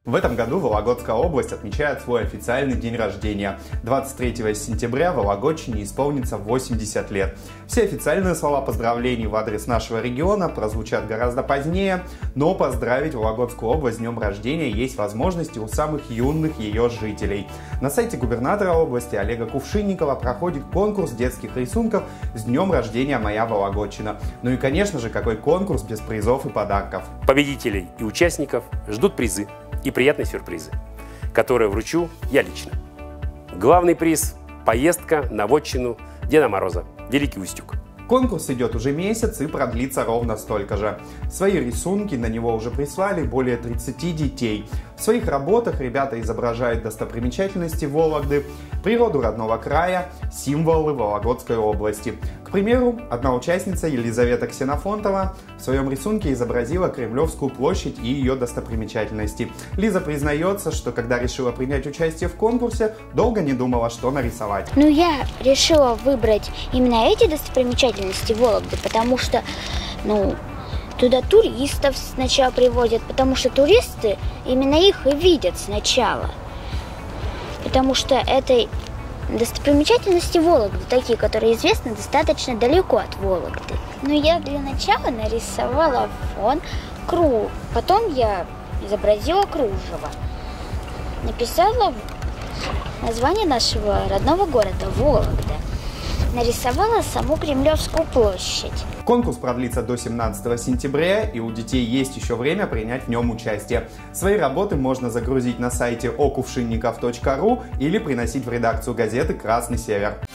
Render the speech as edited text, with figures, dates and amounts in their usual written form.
В этом году Вологодская область отмечает свой официальный день рождения. 23 сентября Вологодчине исполнится 80 лет. Все официальные слова поздравлений в адрес нашего региона прозвучат гораздо позднее, но поздравить Вологодскую область с днем рождения есть возможности у самых юных ее жителей. На сайте губернатора области Олега Кувшинникова проходит конкурс детских рисунков с днем рождения «Моя Вологодчина». Ну и, конечно же, какой конкурс без призов и подарков. Победителей и участников ждут призы и приятные сюрпризы, которые вручу я лично. Главный приз – поездка на вотчину Деда Мороза, Великий Устюг. Конкурс идет уже месяц и продлится ровно столько же. Свои рисунки на него уже прислали более 30 детей. В своих работах ребята изображают достопримечательности Вологды, природу родного края, символы Вологодской области. К примеру, одна участница, Елизавета Ксенофонтова, в своем рисунке изобразила Кремлевскую площадь и ее достопримечательности. Лиза признается, что когда решила принять участие в конкурсе, долго не думала, что нарисовать. Я решила выбрать именно эти достопримечательности Вологды, потому что, туда туристов сначала приводят, потому что туристы именно их и видят сначала. Потому что это достопримечательности Вологды, такие, которые известны достаточно далеко от Вологды. Я для начала нарисовала фон, круг, потом я изобразила кружево. Написала название нашего родного города Вологда. Нарисовала саму Кремлевскую площадь. Конкурс продлится до 17 сентября, и у детей есть еще время принять в нем участие. Свои работы можно загрузить на сайте okuvshinnikov.ru или приносить в редакцию газеты «Красный Север».